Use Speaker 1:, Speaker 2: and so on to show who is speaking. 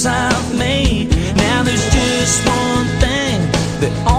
Speaker 1: I've made. Now there's just one thing that